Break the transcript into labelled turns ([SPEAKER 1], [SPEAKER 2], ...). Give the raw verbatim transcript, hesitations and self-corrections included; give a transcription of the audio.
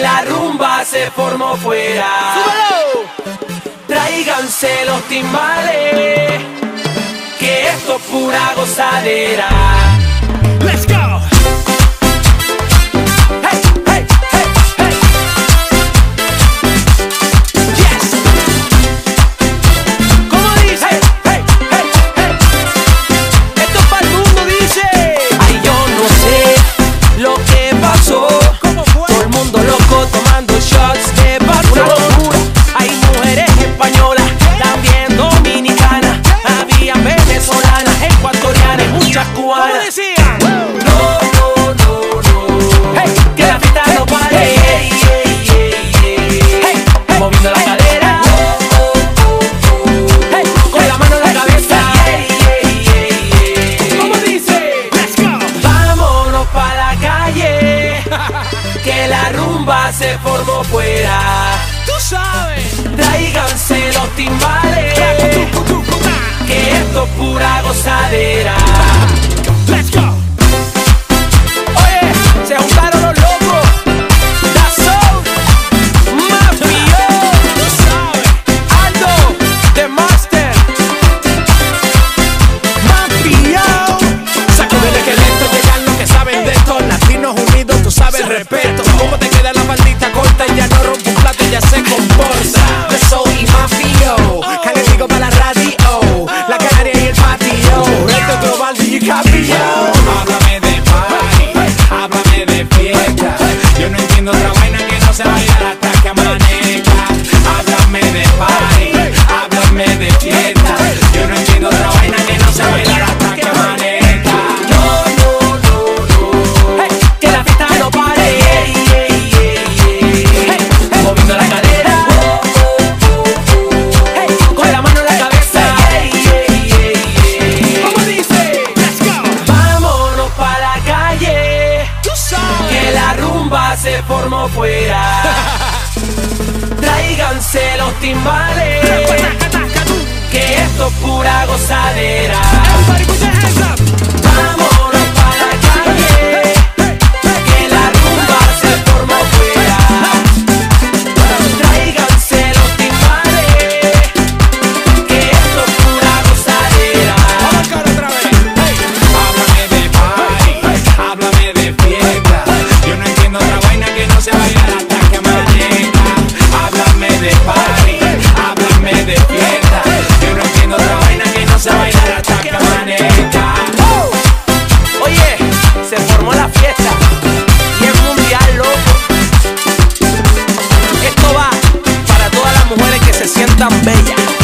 [SPEAKER 1] la rumba se formó fuera.
[SPEAKER 2] ¡Súbelo!
[SPEAKER 1] Tráiganse los timbales, que esto es pura gozadera.
[SPEAKER 2] Let's go.
[SPEAKER 1] Hey, hey, hey, hey. Yes. ¿Cómo dice? Hey, hey, hey, hey. Esto es para el mundo, dice. Ay, yo no sé lo que pasó.
[SPEAKER 2] ¿Cómo fue?
[SPEAKER 1] Todo el mundo loco tomando shots de patrón. Hay mujeres españolas, también dominicanas, había venezolanas, ecuatorianas y muchas
[SPEAKER 2] ¿Cómo
[SPEAKER 1] cubanas.
[SPEAKER 2] decían?
[SPEAKER 1] No, no, no, no. Hey, que la fiesta no pare. Hey, hey, hey, hey, hey, hey, moviendo la cadera. Hey, con la mano en la cabeza. Hey, hey, hey, hey.
[SPEAKER 2] ¿Cómo dice? Let's go.
[SPEAKER 1] Vámonos pa' la calle, que la rumba se formó fuera.
[SPEAKER 2] Tú sabes.
[SPEAKER 1] Tráiganse los timbales, que esto es pura gozadera.
[SPEAKER 2] Let's go.
[SPEAKER 1] Oye, se juntaron los locos. Da Soul, Mafio,
[SPEAKER 2] Tú sabes.
[SPEAKER 1] Aldo, The Master, Mafio.
[SPEAKER 2] Sacude el esqueleto, llegan los que saben de esto. Latinos unidos, tú sabes, respeto. ¿Cómo te queda la maldita corta? Y ya no rompe un plato y ya se comporta.
[SPEAKER 3] The Soul y Mafio, calentico para la radio, la canaria y el patio.
[SPEAKER 2] Esto es global y capillo.
[SPEAKER 3] Háblame de party, háblame de fiesta. Yo no entiendo otra vaina que no se bailar hasta que amanezca. Háblame de party, háblame de fiesta. Yo no entiendo otra vaina que no se bailar hasta que amanezca.
[SPEAKER 1] No, no, no, no. Hey, que la fiesta no pare. Hey, hey, hey, hey. Hey, moviendo la cadera. Hey, con la mano en la cabeza. Hey, hey, hey, hey.
[SPEAKER 2] ¿Cómo dice? Let's go.
[SPEAKER 1] Vámonos pa' la calle,
[SPEAKER 2] Tú sabes.
[SPEAKER 1] que la rumba se formó fuera. Tráiganse los timbales, que esto es pura gozadera.
[SPEAKER 2] Everybody put your hands up.
[SPEAKER 1] Vámonos pa' la calle, que la rumba se formó fuera. Tráiganse los timbales, que esto es pura gozadera.
[SPEAKER 2] Vamos a cara otra vez. Hey.
[SPEAKER 3] Háblame de party, háblame de fiesta. Yo no entiendo otra vaina que no se bailar hasta que amanezca. Háblame de party, háblame de fiesta. Yo no entiendo otra vaina que no se bailar hasta que amanezca.
[SPEAKER 1] Oh. Oye, se formó la fiesta y es mundial, loco. Esto va para todas las mujeres que se sientan bellas.